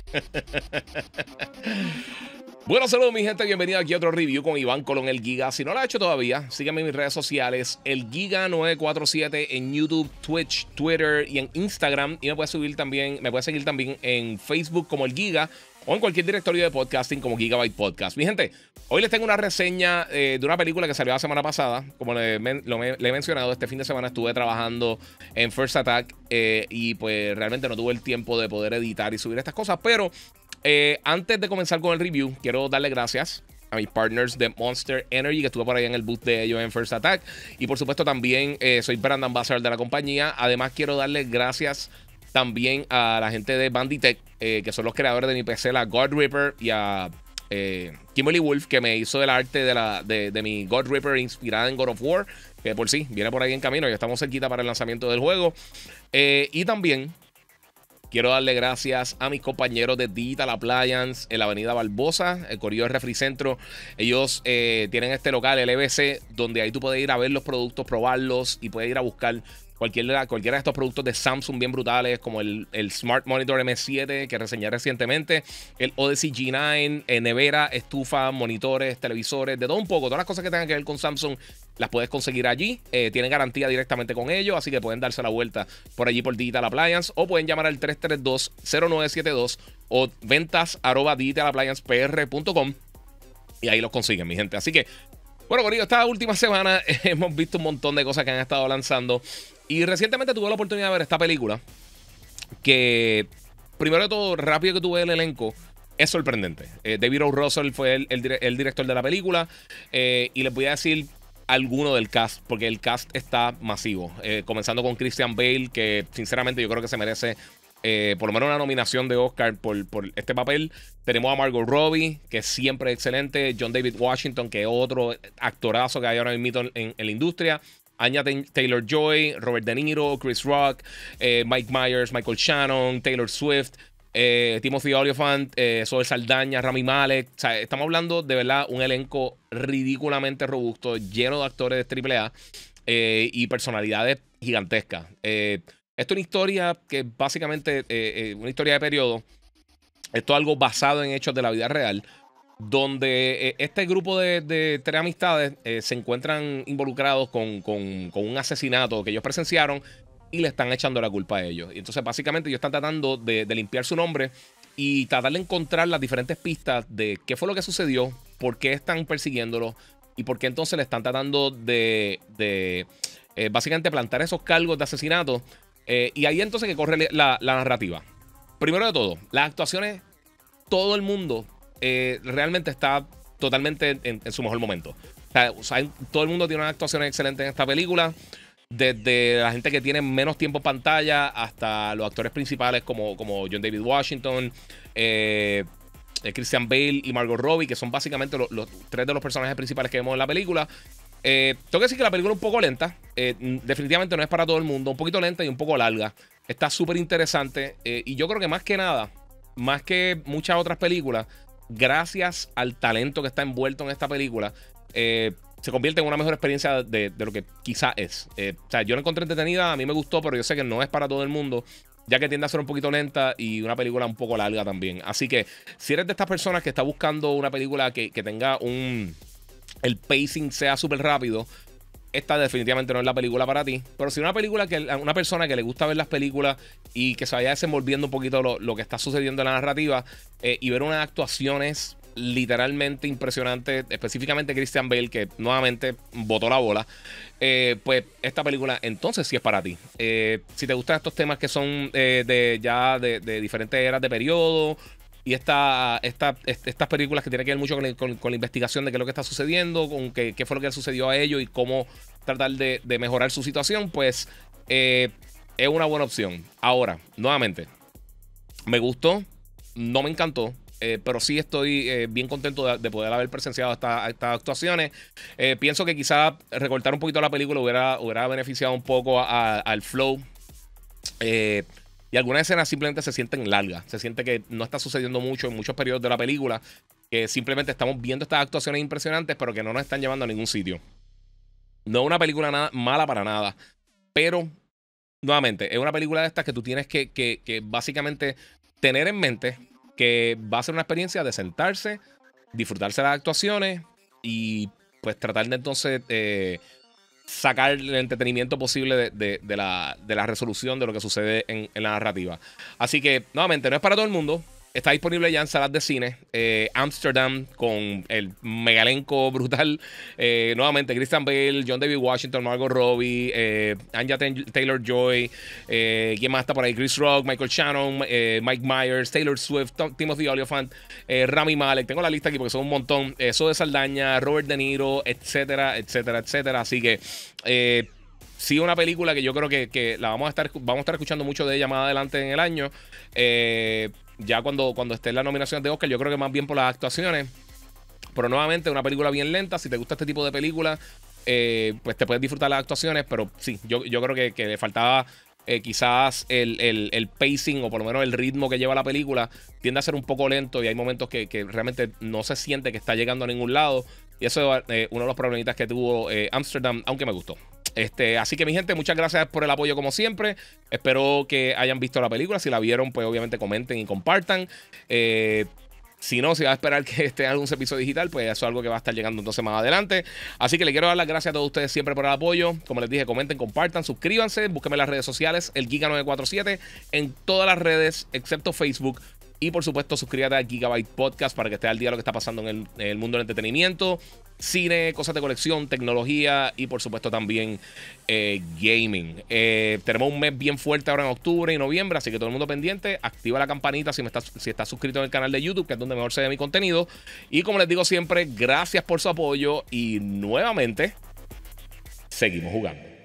Bueno, saludos mi gente, bienvenido aquí a otro review con Iván Colón, el Giga. Si no lo has hecho todavía, síganme en mis redes sociales, el Giga947 en YouTube, Twitch, Twitter y en Instagram. Y me puedes seguir también en Facebook como el Giga o en cualquier directorio de podcasting como Gigabyte Podcast. Mi gente, hoy les tengo una reseña de una película que salió la semana pasada. Como le he mencionado, este fin de semana estuve trabajando en First Attack y pues realmente no tuve el tiempo de poder editar y subir estas cosas, pero antes de comenzar con el review, quiero darle gracias a mis partners de Monster Energy, que estuve por ahí en el booth de ellos en First Attack. Y por supuesto también soy brand ambassador de la compañía. Además quiero darle gracias también a la gente de Banditech, que son los creadores de mi PC, la God Ripper, y a Kimberly Wolf, que me hizo el arte de mi God Ripper inspirada en God of War, que por sí, viene por ahí en camino. Ya estamos cerquita para el lanzamiento del juego. Y también quiero darle gracias a mis compañeros de Digital Appliance en la avenida Barbosa, el Corillo de Refricentro. Ellos tienen este local, el EBC, donde ahí tú puedes ir a ver los productos, probarlos y puedes ir a buscar cualquiera de estos productos de Samsung bien brutales, como el Smart Monitor M7 que reseñé recientemente, el Odyssey G9, nevera, estufa, monitores, televisores, de todo un poco. Todas las cosas que tengan que ver con Samsung las puedes conseguir allí. Tienen garantía directamente con ellos, así que pueden darse la vuelta por allí por Digital Appliance o pueden llamar al 332-0972 o ventas@digitalappliancepr.com y ahí los consiguen, mi gente. Así que, bueno, Corillo, esta última semana hemos visto un montón de cosas que han estado lanzando. Y recientemente tuve la oportunidad de ver esta película que, primero de todo, rápido que tuve el elenco, es sorprendente. David O. Russell fue el director de la película. Y les voy a decir alguno del cast, porque el cast está masivo. Comenzando con Christian Bale, que sinceramente yo creo que se merece por lo menos una nominación de Oscar por este papel. Tenemos a Margot Robbie, que siempre es excelente. John David Washington, que es otro actorazo que hay ahora mismo en la industria. Anya Taylor-Joy, Robert De Niro, Chris Rock, Mike Myers, Michael Shannon, Taylor Swift, Timothy Olyphant, Zoe Saldaña, Rami Malek. O sea, estamos hablando de verdad un elenco ridículamente robusto, lleno de actores de AAA y personalidades gigantescas. Esto es una historia que básicamente una historia de periodo. Esto es algo basado en hechos de la vida real, donde este grupo de tres amistades se encuentran involucrados con un asesinato que ellos presenciaron y le están echando la culpa a ellos. Y entonces básicamente ellos están tratando de limpiar su nombre y tratar de encontrar las diferentes pistas de qué fue lo que sucedió, por qué están persiguiéndolo y por qué entonces le están tratando de básicamente plantar esos cargos de asesinato. Y ahí entonces que corre la narrativa. Primero de todo, las actuaciones, todo el mundo realmente está totalmente en su mejor momento. O sea, todo el mundo tiene unas actuaciones excelentes en esta película. Desde la gente que tiene menos tiempo en pantalla hasta los actores principales como John David Washington, Christian Bale y Margot Robbie, que son básicamente los tres de los personajes principales que vemos en la película. Tengo que decir que la película es un poco lenta. Definitivamente no es para todo el mundo. Un poquito lenta y un poco larga. Está súper interesante. Y yo creo que más que nada, más que muchas otras películas, gracias al talento que está envuelto en esta película, se convierte en una mejor experiencia de lo que quizá es. O sea, yo la encontré entretenida, a mí me gustó, pero yo sé que no es para todo el mundo, ya que tiende a ser un poquito lenta y una película un poco larga también. Así que si eres de estas personas que está buscando una película que tenga el pacing sea súper rápido, esta definitivamente no es la película para ti. Pero si una persona que le gusta ver las películas y que se vaya desenvolviendo un poquito lo que está sucediendo en la narrativa y ver unas actuaciones literalmente impresionantes, específicamente Christian Bale, que nuevamente botó la bola, pues esta película entonces sí es para ti. Si te gustan estos temas que son de diferentes eras de periodo y estas películas que tienen que ver mucho con la investigación de qué es lo que está sucediendo, con qué fue lo que sucedió a ellos y cómo tratar de mejorar su situación, pues es una buena opción. Ahora, nuevamente, me gustó, no me encantó. Pero sí estoy bien contento de poder haber presenciado estas actuaciones. Pienso que quizá recortar un poquito la película hubiera beneficiado un poco al flow. Y algunas escenas simplemente se sienten largas. Se siente que no está sucediendo mucho en muchos periodos de la película. Que simplemente estamos viendo estas actuaciones impresionantes, pero que no nos están llevando a ningún sitio. No es una película mala para nada. Pero, nuevamente, es una película de estas que tú tienes que básicamente tener en mente que va a ser una experiencia de sentarse, disfrutarse las actuaciones y pues tratar de entonces sacar el entretenimiento posible de la resolución de lo que sucede en la narrativa. Así que, nuevamente, no es para todo el mundo. Está disponible ya en salas de cine. Amsterdam, con el megalenco brutal. Nuevamente, Christian Bale, John David Washington, Margot Robbie, Anya Taylor-Joy. ¿Quién más está por ahí? Chris Rock, Michael Shannon, Mike Myers, Taylor Swift, Timothy Olyphant, Rami Malek. Tengo la lista aquí porque son un montón. Zoe Saldaña, Robert De Niro, etcétera, etcétera, etcétera. Así que sí, una película que yo creo que la vamos a estar escuchando mucho de ella más adelante en el año. Ya cuando esté en la nominación de Oscar, yo creo que más bien por las actuaciones. Pero nuevamente, una película bien lenta. Si te gusta este tipo de películas, pues te puedes disfrutar las actuaciones. Pero sí, yo creo que le faltaba quizás el pacing, o por lo menos el ritmo que lleva la película. Tiende a ser un poco lento y hay momentos que realmente no se siente que está llegando a ningún lado. Y eso es uno de los problemitas que tuvo Amsterdam, aunque me gustó. Así que mi gente, muchas gracias por el apoyo como siempre. Espero que hayan visto la película. Si la vieron, pues obviamente comenten y compartan. Si no, si va a esperar que esté en algún servicio digital, pues eso es algo que va a estar llegando entonces más adelante. Así que le quiero dar las gracias a todos ustedes siempre por el apoyo. Como les dije, comenten, compartan, suscríbanse, búsquenme en las redes sociales, el Giga947, en todas las redes excepto Facebook. Y por supuesto, suscríbete a Gigabyte Podcast para que esté al día de lo que está pasando en el mundo del entretenimiento, cine, cosas de colección, tecnología y por supuesto también gaming. Tenemos un mes bien fuerte ahora en octubre y noviembre, así que todo el mundo pendiente. Activa la campanita si estás suscrito en el canal de YouTube, que es donde mejor se ve mi contenido. Y como les digo siempre, gracias por su apoyo y nuevamente seguimos jugando.